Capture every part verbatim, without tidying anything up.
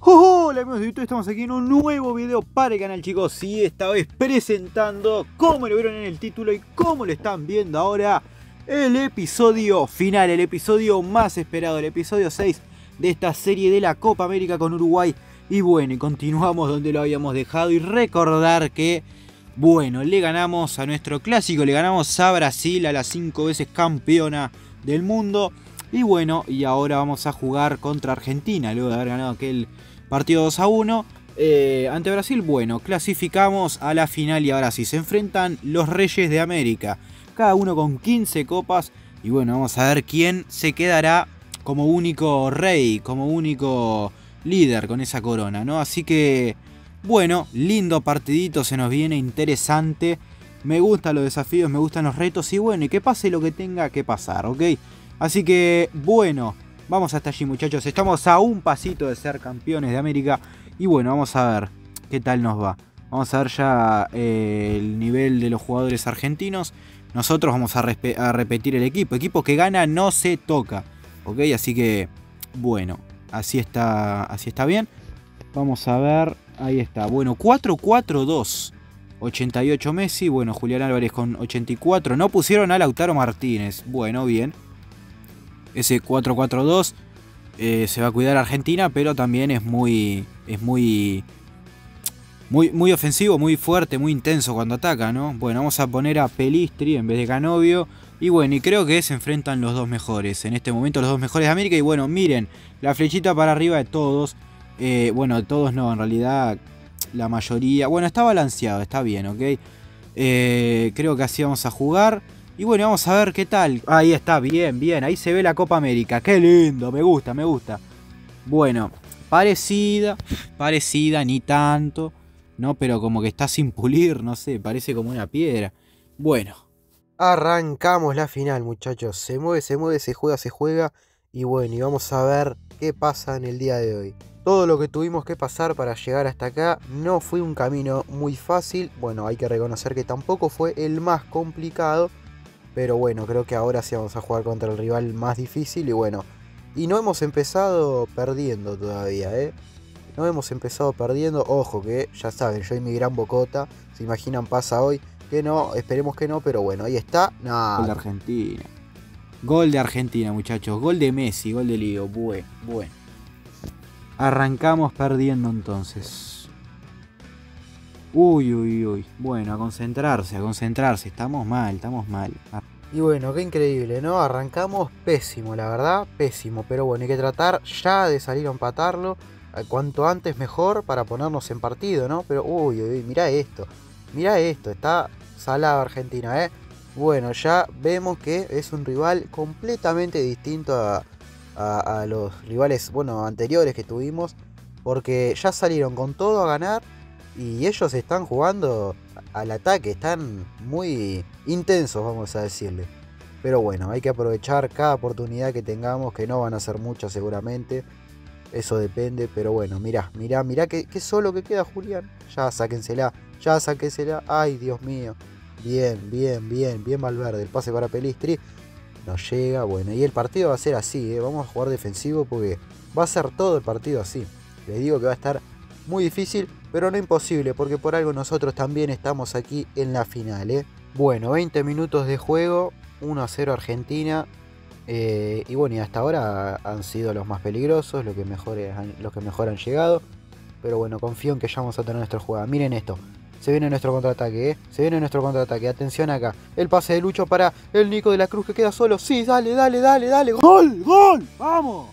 Hola amigos de YouTube, estamos aquí en un nuevo video para el canal, chicos. Y esta vez presentando, como lo vieron en el título y como lo están viendo ahora, el episodio final, el episodio más esperado, el episodio seis de esta serie de la Copa América con Uruguay. Y bueno, y continuamos donde lo habíamos dejado. Y recordar que, bueno, le ganamos a nuestro clásico, le ganamos a Brasil, a la cinco veces campeona del mundo. Y bueno, y ahora vamos a jugar contra Argentina, luego de haber ganado aquel partido dos a uno eh, ante Brasil. Bueno, clasificamos a la final y ahora sí se enfrentan los Reyes de América, cada uno con quince copas. Y bueno, vamos a ver quién se quedará como único rey, como único líder con esa corona, ¿no? Así que, bueno, lindo partidito se nos viene, interesante. Me gustan los desafíos, me gustan los retos y bueno, y que pase lo que tenga que pasar, ¿ok? Así que, bueno, vamos hasta allí, muchachos. Estamos a un pasito de ser campeones de América. Y bueno, vamos a ver qué tal nos va. Vamos a ver ya eh, el nivel de los jugadores argentinos. Nosotros vamos a, a repetir el equipo. Equipo que gana no se toca, ¿ok? Así que, bueno, así está, así está bien. Vamos a ver, ahí está. Bueno, cuatro cuatro dos. ochenta y ocho Messi. Bueno, Julián Álvarez con ochenta y cuatro. No pusieron a Lautaro Martínez. Bueno, bien. Ese cuatro cuatro dos eh, se va a cuidar Argentina, pero también es muy es muy, muy muy ofensivo, muy fuerte, muy intenso cuando ataca, ¿no? Bueno, vamos a poner a Pelistri en vez de Canovio. Y bueno, y creo que se enfrentan los dos mejores. En este momento los dos mejores de América. Y bueno, miren, la flechita para arriba de todos. Eh, bueno, de todos no, en realidad la mayoría. Bueno, está balanceado, está bien, ¿ok? Eh, creo que así vamos a jugar. Y bueno, vamos a ver qué tal. Ahí está, bien, bien. Ahí se ve la Copa América. Qué lindo, me gusta, me gusta. Bueno, parecida, parecida, ni tanto, ¿no? Pero como que está sin pulir, no sé, parece como una piedra. Bueno. Arrancamos la final, muchachos. Se mueve, se mueve, se juega, se juega. Y bueno, y vamos a ver qué pasa en el día de hoy. Todo lo que tuvimos que pasar para llegar hasta acá no fue un camino muy fácil. Bueno, hay que reconocer que tampoco fue el más complicado. Pero bueno, creo que ahora sí vamos a jugar contra el rival más difícil. Y bueno, y no hemos empezado perdiendo todavía, ¿eh? No hemos empezado perdiendo. Ojo que, ya saben, yo y mi gran bocota. Se imaginan pasa hoy. Que no, esperemos que no, pero bueno, ahí está. Nah. Gol de Argentina. Gol de Argentina, muchachos. Gol de Messi, gol de Lío. Bueno, bueno. Arrancamos perdiendo entonces. Uy, uy, uy. Bueno, a concentrarse, a concentrarse. Estamos mal, estamos mal. Y bueno, qué increíble, ¿no? Arrancamos pésimo, la verdad, pésimo. Pero bueno, hay que tratar ya de salir a empatarlo. Cuanto antes mejor para ponernos en partido, ¿no? Pero, uy, uy, mirá esto. Mirá esto, está salado Argentina, ¿eh? Bueno, ya vemos que es un rival completamente distinto a, a, a los rivales, bueno, anteriores que tuvimos. Porque ya salieron con todo a ganar. Y ellos están jugando al ataque, están muy intensos, vamos a decirle. Pero bueno, hay que aprovechar cada oportunidad que tengamos, que no van a ser muchas seguramente. Eso depende, pero bueno, mirá, mirá, mirá que, que solo que queda Julián. Ya sáquensela, ya sáquensela. Ay, Dios mío. Bien, bien, bien, bien Valverde. El pase para Pelistri. No llega, bueno, y el partido va a ser así, ¿eh? Vamos a jugar defensivo porque va a ser todo el partido así. Les digo que va a estar muy difícil, pero no imposible, porque por algo nosotros también estamos aquí en la final, ¿eh? Bueno, veinte minutos de juego, uno a cero Argentina. Eh, y bueno, y hasta ahora han sido los más peligrosos, los que, mejor han, los que mejor han llegado. Pero bueno, confío en que ya vamos a tener nuestra jugada. Miren esto, se viene nuestro contraataque, ¿eh? Se viene nuestro contraataque, atención acá. El pase de Lucho para el Nico de la Cruz que queda solo. Sí, dale, dale, dale, dale. ¡Gol, gol! ¡Vamos!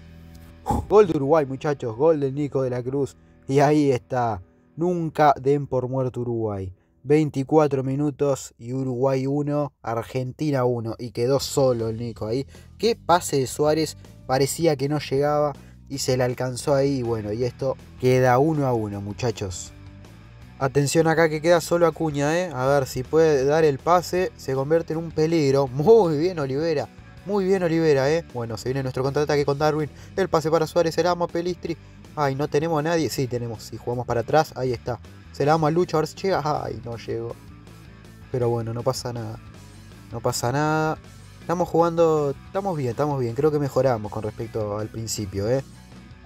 Gol de Uruguay, muchachos, gol del Nico de la Cruz. Y ahí está, nunca den por muerto Uruguay. veinticuatro minutos y Uruguay uno, Argentina uno. Y quedó solo el Nico ahí. Qué pase de Suárez, parecía que no llegaba y se le alcanzó ahí. Bueno, y esto queda uno a uno, muchachos. Atención acá que queda solo Acuña, ¿eh? A ver si puede dar el pase, se convierte en un peligro. Muy bien Olivera, muy bien Olivera, ¿eh? Bueno, se viene nuestro contraataque con Darwin. El pase para Suárez, el ama Pelistri. Ay, no tenemos a nadie. Sí, tenemos. Si jugamos para atrás, ahí está. Se la damos a Lucho, a ver si llega. Ay, no llegó. Pero bueno, no pasa nada. No pasa nada. Estamos jugando. Estamos bien, estamos bien. Creo que mejoramos con respecto al principio, ¿eh?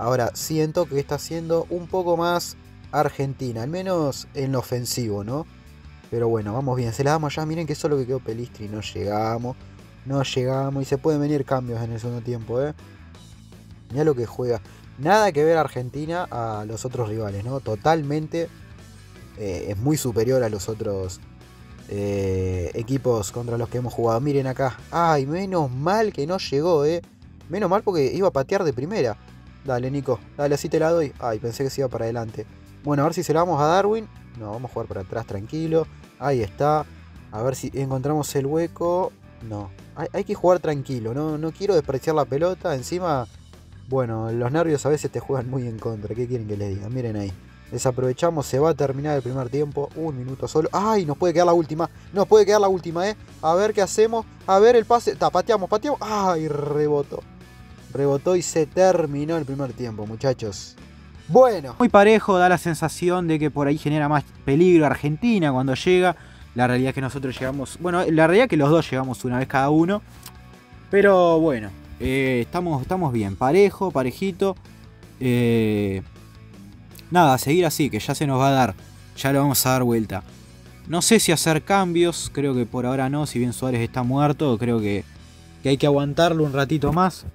Ahora, siento que está siendo un poco más Argentina, al menos en lo ofensivo, ¿no? Pero bueno, vamos bien, se la damos ya, miren que solo que quedó Pelistri, no llegamos, no llegamos y se pueden venir cambios en el segundo tiempo, ¿eh? Mirá lo que juega, nada que ver Argentina a los otros rivales, ¿no? Totalmente eh, es muy superior a los otros eh, equipos contra los que hemos jugado. Miren acá, ay, menos mal que no llegó, ¿eh? Menos mal porque iba a patear de primera. Dale, Nico, dale, así te la doy. Ay, pensé que se iba para adelante. Bueno, a ver si se la damos a Darwin. No, vamos a jugar para atrás, tranquilo. Ahí está. A ver si encontramos el hueco. No, hay, hay que jugar tranquilo. No, no quiero despreciar la pelota. Encima, bueno, los nervios a veces te juegan muy en contra. ¿Qué quieren que les diga? Miren ahí. Desaprovechamos, se va a terminar el primer tiempo. Un minuto solo. ¡Ay! Nos puede quedar la última. Nos puede quedar la última, ¿eh? A ver qué hacemos. A ver el pase. Ta, pateamos, pateamos. ¡Ay! Rebotó. Rebotó y se terminó el primer tiempo, muchachos. Bueno. Muy parejo, da la sensación de que por ahí genera más peligro Argentina cuando llega. La realidad es que nosotros llegamos... Bueno, la realidad es que los dos llegamos una vez cada uno. Pero bueno, eh, estamos, estamos bien. Parejo, parejito. Eh, nada, seguir así, que ya se nos va a dar. Ya lo vamos a dar vuelta. No sé si hacer cambios. Creo que por ahora no. Si bien Suárez está muerto, creo que, que hay que aguantarlo un ratito más.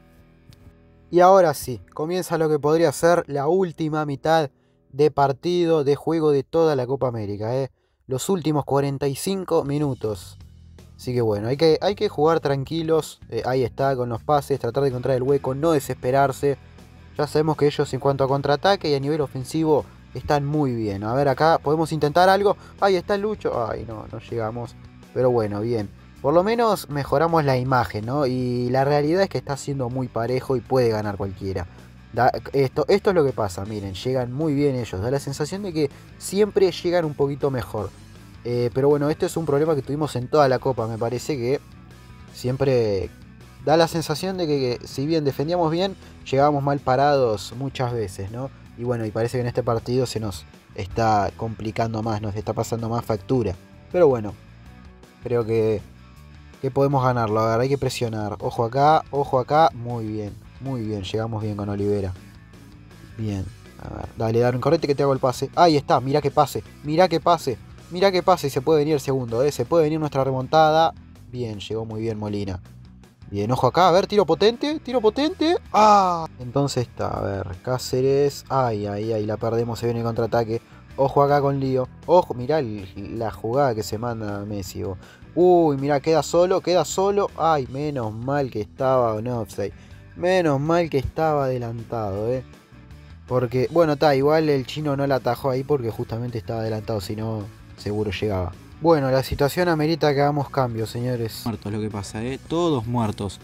Y ahora sí, comienza lo que podría ser la última mitad de partido, de juego de toda la Copa América, ¿eh? Los últimos cuarenta y cinco minutos. Así que bueno, hay que, hay que jugar tranquilos. Eh, ahí está, con los pases, tratar de encontrar el hueco, no desesperarse. Ya sabemos que ellos en cuanto a contraataque y a nivel ofensivo están muy bien. A ver acá, ¿podemos intentar algo? Ahí está el Lucho. Ay, no, no llegamos. Pero bueno, bien. Por lo menos mejoramos la imagen, ¿no? Y la realidad es que está siendo muy parejo y puede ganar cualquiera. Da, esto, esto es lo que pasa, miren, llegan muy bien ellos. Da la sensación de que siempre llegan un poquito mejor. Eh, pero bueno, esto es un problema que tuvimos en toda la Copa. Me parece que siempre da la sensación de que, que si bien defendíamos bien, llegábamos mal parados muchas veces, ¿no? Y bueno, y parece que en este partido se nos está complicando más, nos está pasando más factura. Pero bueno, creo que... que podemos ganarlo. A ver, hay que presionar. Ojo acá, ojo acá. Muy bien, muy bien. Llegamos bien con Olivera. Bien. A ver, dale, dale un correte que te hago el pase. Ahí está, mirá que pase. Mirá que pase. Mirá que pase y se puede venir el segundo, ¿eh? Se puede venir nuestra remontada. Bien, llegó muy bien Molina. Bien, ojo acá. A ver, tiro potente. Tiro potente. ¡Ah! Entonces está, a ver, Cáceres. Ay, ay, ay, la perdemos. Se viene el contraataque. Ojo acá con Lío. Ojo, mirá el, la jugada que se manda Messi. Oh. Uy, mirá, queda solo, queda solo. Ay, menos mal que estaba en offside. Menos mal que estaba adelantado, eh. Porque, bueno, está, igual el chino no la atajó ahí porque justamente estaba adelantado, si no, seguro llegaba. Bueno, la situación amerita que hagamos cambios, señores. Muertos lo que pasa, eh. Todos muertos.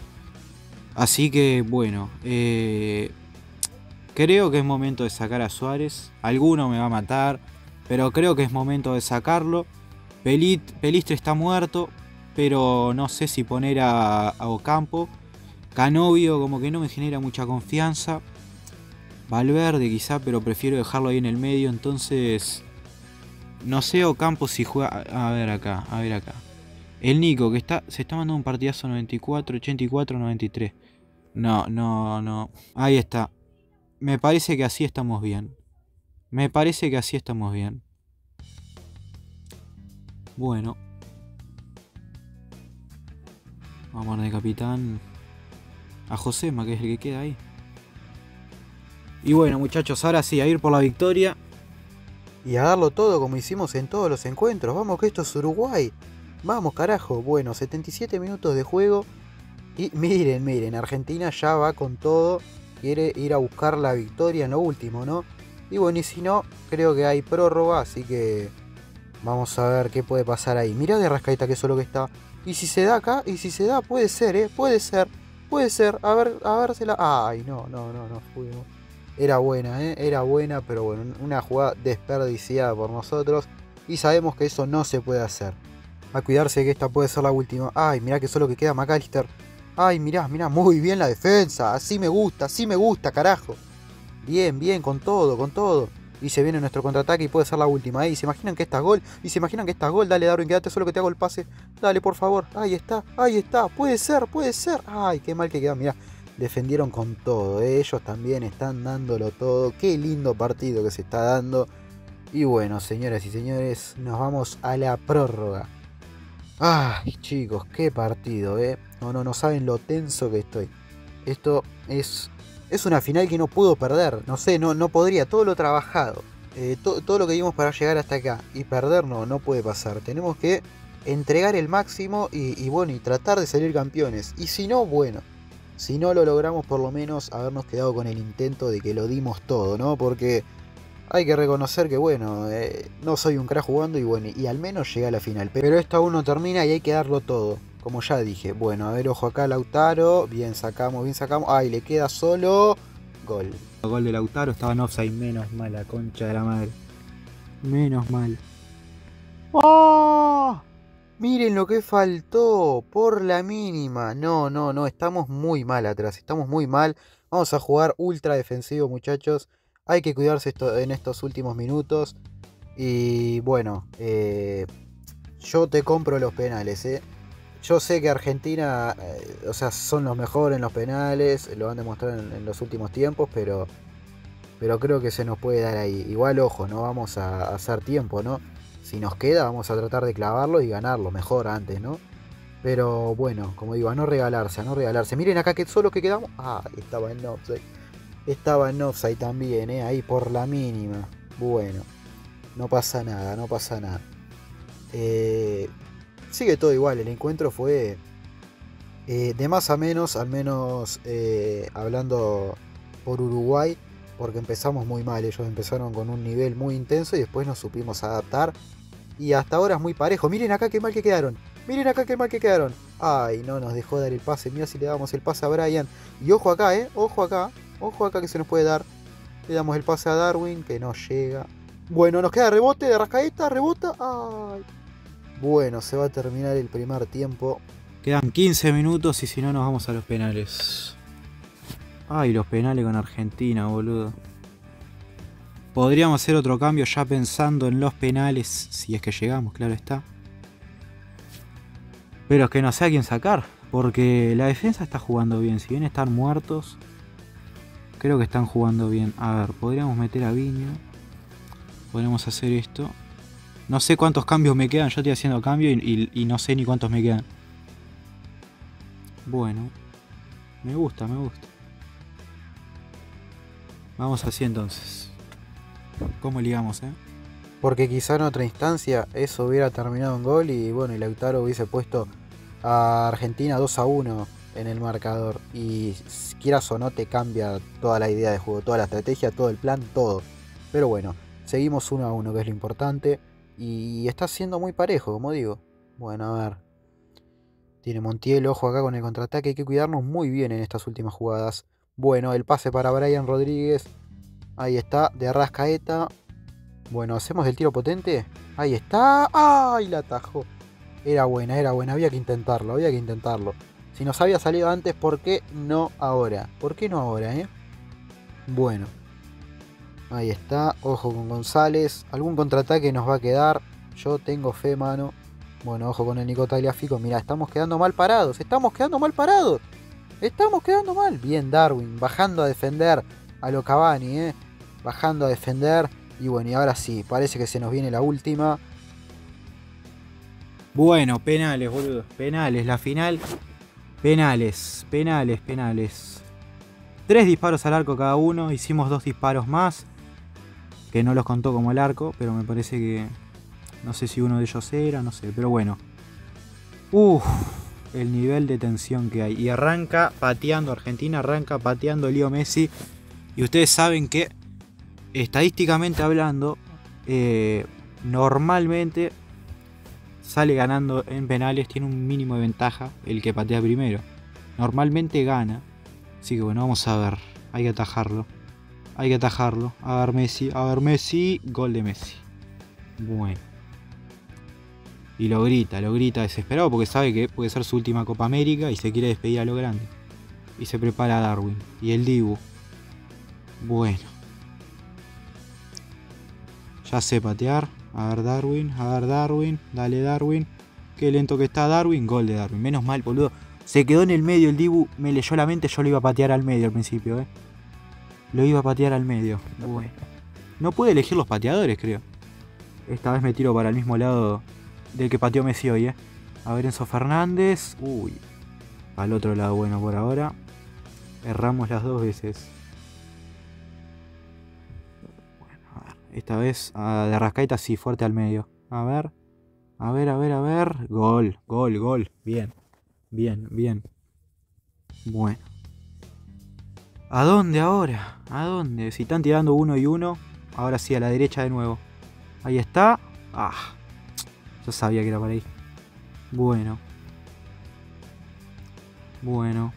Así que, bueno, eh, creo que es momento de sacar a Suárez. Alguno me va a matar, pero creo que es momento de sacarlo. Pelit, Pelistri está muerto, pero no sé si poner a, a Ocampo. Canovio como que no me genera mucha confianza. Valverde quizá, pero prefiero dejarlo ahí en el medio. Entonces, no sé Ocampo si juega... A ver acá, a ver acá. El Nico, que está se está mandando un partidazo noventa y cuatro, ochenta y cuatro, noventa y tres. No, no, no. Ahí está. Me parece que así estamos bien. Me parece que así estamos bien. Bueno. Vamos de capitán a Josema, que es el que queda ahí. Y bueno, muchachos, ahora sí, a ir por la victoria. Y a darlo todo como hicimos en todos los encuentros. Vamos que esto es Uruguay. Vamos, carajo. Bueno, setenta y siete minutos de juego. Y miren, miren, Argentina ya va con todo. Quiere ir a buscar la victoria en lo último, ¿no? Y bueno, y si no, creo que hay prórroga, así que... vamos a ver qué puede pasar ahí. Mirá de Arrascaeta que solo que está. Y si se da acá, y si se da, puede ser, ¿eh? Puede ser, puede ser. A ver, a ver si la... Ay, no, no, no, no fuimos. Era buena, ¿eh? Era buena, pero bueno, una jugada desperdiciada por nosotros. Y sabemos que eso no se puede hacer. A cuidarse que esta puede ser la última. Ay, mirá que solo que queda McAllister. Ay, mirá, mirá, muy bien la defensa. Así me gusta, así me gusta, carajo. Bien, bien, con todo, con todo. Y se viene nuestro contraataque y puede ser la última. ¿Eh? Y se imaginan que esta es gol. Y se imaginan que esta es gol. Dale, Darwin, quédate solo que te hago el pase. Dale, por favor. Ahí está, ahí está. Puede ser, puede ser. Ay, qué mal que queda. Mirá, defendieron con todo, ¿eh? Ellos también están dándolo todo. Qué lindo partido que se está dando. Y bueno, señoras y señores, nos vamos a la prórroga. Ay, chicos, qué partido, ¿eh? No, no, no saben lo tenso que estoy. Esto es, es una final que no puedo perder. No sé, no, no podría. Todo lo trabajado, eh, to, todo lo que dimos para llegar hasta acá y perder no, no puede pasar. Tenemos que entregar el máximo y, y bueno, y tratar de salir campeones. Y si no, bueno, si no lo logramos, por lo menos habernos quedado con el intento de que lo dimos todo, ¿no? Porque hay que reconocer que bueno, eh, no soy un crack jugando y bueno, y al menos llegué a la final. Pero esto aún no termina y hay que darlo todo. Como ya dije, bueno, a ver, ojo acá Lautaro. Bien sacamos, bien sacamos. Ay, le queda solo gol. El gol de Lautaro estaba en offside, menos mal, la concha de la madre. Menos mal. ¡Oh! Miren lo que faltó, por la mínima. No, no, no, estamos muy mal atrás, estamos muy mal. Vamos a jugar ultra defensivo, muchachos. Hay que cuidarse esto, en estos últimos minutos. Y bueno, eh, yo te compro los penales, ¿eh? Yo sé que Argentina, eh, o sea, son los mejores en los penales, lo han demostrado en, en los últimos tiempos, pero, pero creo que se nos puede dar ahí. Igual, ojo, no vamos a, a hacer tiempo, ¿no? Si nos queda, vamos a tratar de clavarlo y ganarlo mejor antes, ¿no? Pero bueno, como digo, a no regalarse, a no regalarse. Miren acá que solo que quedamos. Ah, estaba en offside. Estaba en offside también, ¿eh? Ahí por la mínima. Bueno, no pasa nada, no pasa nada. Eh, sigue todo igual, el encuentro fue eh, de más a menos, al menos eh, hablando por Uruguay, porque empezamos muy mal. Ellos empezaron con un nivel muy intenso y después nos supimos adaptar. Y hasta ahora es muy parejo. Miren acá qué mal que quedaron. Miren acá qué mal que quedaron. Ay, no nos dejó dar el pase. Mira si le damos el pase a Brian. Y ojo acá, eh. Ojo acá. Ojo acá que se nos puede dar. Le damos el pase a Darwin, que no llega. Bueno, nos queda rebote de Rascaeta. Rebota. Ay. Bueno, se va a terminar el primer tiempo. Quedan quince minutos y si no nos vamos a los penales. Ay, los penales con Argentina, boludo. Podríamos hacer otro cambio ya pensando en los penales, si es que llegamos, claro está. Pero es que no sé a quién sacar, porque la defensa está jugando bien. Si bien están muertos, creo que están jugando bien. A ver, podríamos meter a Viño. Podríamos hacer esto. No sé cuántos cambios me quedan, yo estoy haciendo cambio y, y, y no sé ni cuántos me quedan. Bueno, me gusta, me gusta. Vamos así entonces. ¿Cómo ligamos, eh? Porque quizá en otra instancia eso hubiera terminado en gol y bueno, y Lautaro hubiese puesto a Argentina dos a uno en el marcador. Y quieras o no te cambia toda la idea de juego, toda la estrategia, todo el plan, todo. Pero bueno, seguimos uno a uno, que es lo importante. Y está siendo muy parejo, como digo. Bueno, a ver. Tiene Montiel, ojo acá con el contraataque. Hay que cuidarnos muy bien en estas últimas jugadas. Bueno, el pase para Brian Rodríguez. Ahí está, de Arrascaeta. Bueno, ¿hacemos el tiro potente? Ahí está. ¡Ay! La atajó. Era buena, era buena. Había que intentarlo, había que intentarlo. Si nos había salido antes, ¿por qué no ahora? ¿Por qué no ahora, eh? Bueno. Ahí está. Ojo con González. Algún contraataque nos va a quedar. Yo tengo fe, mano. Bueno, ojo con el Nico Tagliafico. Mirá, estamos quedando mal parados. Estamos quedando mal parados. Estamos quedando mal. Bien, Darwin. Bajando a defender a lo Cavani, eh. Bajando a defender. Y bueno, y ahora sí. Parece que se nos viene la última. Bueno, penales, boludo. Penales, la final. Penales, penales, penales. Tres disparos al arco cada uno. Hicimos dos disparos más. Que no los contó como el arco. Pero me parece que... No sé si uno de ellos era, no sé. Pero bueno. Uff. El nivel de tensión que hay. Y arranca pateando Argentina. Arranca pateando Leo Messi. Y ustedes saben que... Estadísticamente hablando... Eh, normalmente... Sale ganando en penales. Tiene un mínimo de ventaja el que patea primero. Normalmente gana. Así que bueno, vamos a ver. Hay que atajarlo. Hay que atajarlo. A ver Messi. A ver Messi. Gol de Messi. Bueno. Y lo grita, lo grita desesperado porque sabe que puede ser su última Copa América y se quiere despedir a lo grande. Y se prepara Darwin. Y el Dibu. Bueno. Ya sé patear. A ver Darwin, a ver Darwin. Dale Darwin. Qué lento que está Darwin. Gol de Darwin. Menos mal, boludo. Se quedó en el medio el Dibu, me leyó la mente, yo lo iba a patear al medio al principio, eh. Lo iba a patear al medio. Bueno. No puede elegir los pateadores, creo. Esta vez me tiro para el mismo lado del que pateó Messi hoy, eh. A ver, Enzo Fernández. Uy. Al otro lado, bueno, por ahora. Erramos las dos veces. Bueno, a ver. Esta vez a de Arrascaeta sí, fuerte al medio. A ver. A ver, a ver, a ver. Gol, gol, gol. Bien. Bien, bien. Bueno. ¿A dónde ahora? ¿A dónde? Si están tirando uno y uno. Ahora sí, a la derecha de nuevo. Ahí está. Ah. Yo sabía que era para ahí. Bueno. Bueno.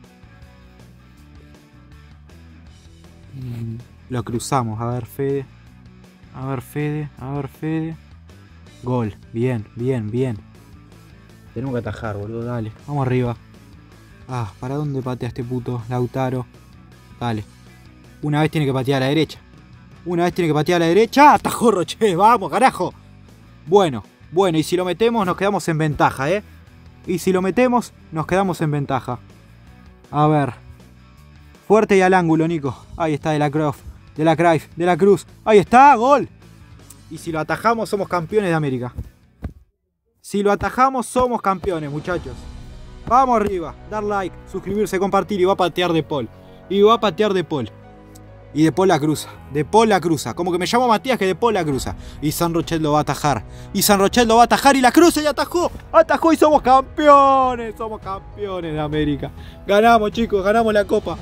Mm, lo cruzamos. A ver, Fede. A ver, Fede. A ver, Fede. Gol. Bien, bien, bien. Tenemos que atajar, boludo. Dale. Vamos arriba. Ah, ¿para dónde patea este puto Lautaro? Dale. Una vez tiene que patear a la derecha. Una vez tiene que patear a la derecha. ¡Atajó Roche! ¡Vamos, carajo! Bueno, bueno. Y si lo metemos, nos quedamos en ventaja, ¿eh? Y si lo metemos, nos quedamos en ventaja. A ver. Fuerte y al ángulo, Nico. Ahí está, de la Cruz. De la Cruyff. De la Cruz. Ahí está, gol. Y si lo atajamos, somos campeones de América. Si lo atajamos, somos campeones, muchachos. Vamos arriba. Dar like, suscribirse, compartir. Y va a patear De Paul. Y va a patear De Paul. Y De Paul la cruza. De Paul la cruza. Como que me llamo Matías, que De Paul la cruza. Y San Rochet lo va a atajar. Y San Rochet lo va a atajar y la cruza y atajó. Atajó y somos campeones. Somos campeones de América. Ganamos, chicos. Ganamos la copa.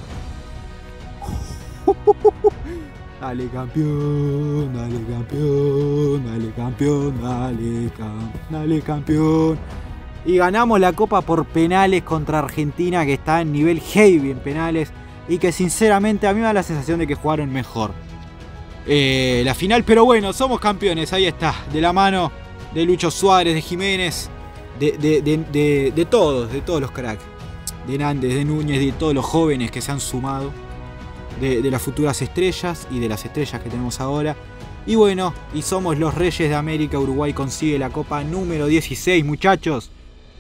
Dale campeón, dale campeón, dale campeón, dale campeón, dale campeón. Y ganamos la copa por penales contra Argentina, que está en nivel heavy en penales. Y que sinceramente a mí me da la sensación de que jugaron mejor eh, la final. Pero bueno, somos campeones, ahí está. De la mano de Lucho Suárez, de Jiménez, de, de, de, de, de todos, de todos los cracks. De Nández, de Núñez, de todos los jóvenes que se han sumado. De, de las futuras estrellas y de las estrellas que tenemos ahora. Y bueno, y somos los Reyes de América. Uruguay consigue la copa número dieciséis, muchachos.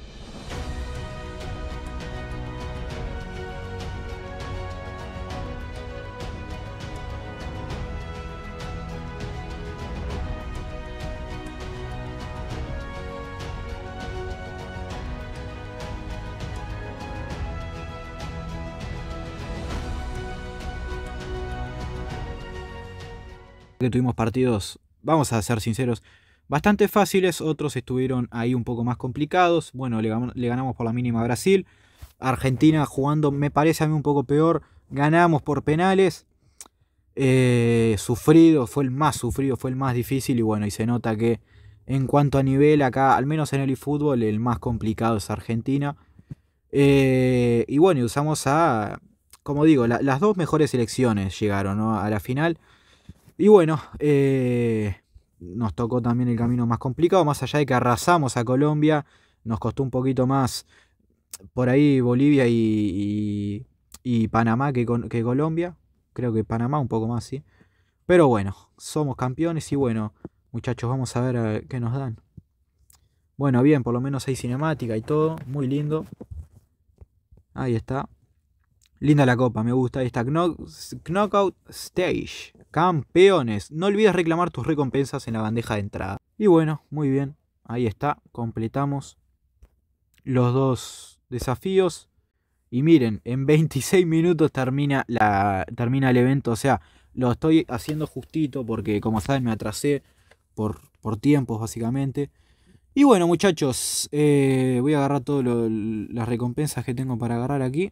Que tuvimos partidos, vamos a ser sinceros, bastante fáciles. Otros estuvieron ahí un poco más complicados. Bueno, le, le ganamos por la mínima a Brasil. Argentina jugando me parece a mí un poco peor. Ganamos por penales. Eh, sufrido, fue el más sufrido, fue el más difícil. Y bueno, y se nota que en cuanto a nivel acá, al menos en el eFootball, el más complicado es Argentina. Eh, y bueno, y usamos a, como digo, la, las dos mejores selecciones llegaron, ¿no?, a la final. Y bueno, eh, nos tocó también el camino más complicado, más allá de que arrasamos a Colombia, nos costó un poquito más por ahí Bolivia y, y, y Panamá que, que Colombia. Creo que Panamá un poco más, sí. Pero bueno, somos campeones y bueno, muchachos, vamos a ver a qué nos dan. Bueno, bien, por lo menos hay cinemática y todo, muy lindo. Ahí está. Linda la copa, me gusta. Ahí está, Knock, Knockout Stage. Campeones. No olvides reclamar tus recompensas en la bandeja de entrada. Y bueno, muy bien. Ahí está, completamos los dos desafíos. Y miren, en veintiséis minutos termina, la, termina el evento. O sea, lo estoy haciendo justito porque, como saben, me atrasé por, por tiempos, básicamente. Y bueno, muchachos, eh, voy a agarrar todas las recompensas que tengo para agarrar aquí.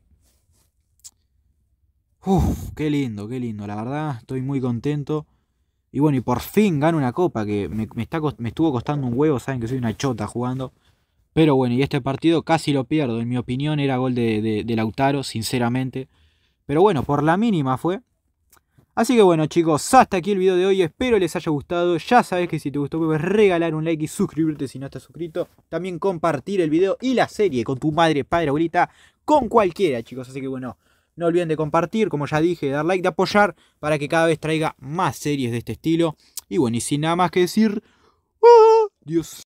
Uf, qué lindo, qué lindo, la verdad, estoy muy contento. Y bueno, y por fin gano una copa que me, me, está, me estuvo costando un huevo, saben que soy una chota jugando. Pero bueno, y este partido casi lo pierdo, en mi opinión era gol de, de, de Lautaro, sinceramente. Pero bueno, por la mínima fue. Así que bueno, chicos, hasta aquí el video de hoy, espero les haya gustado. Ya sabes que si te gustó puedes regalar un like y suscribirte si no estás suscrito. También compartir el video y la serie con tu madre, padre, abuelita, con cualquiera, chicos. Así que bueno, no olviden de compartir, como ya dije, de dar like, de apoyar para que cada vez traiga más series de este estilo. Y bueno, y sin nada más que decir, ¡adiós!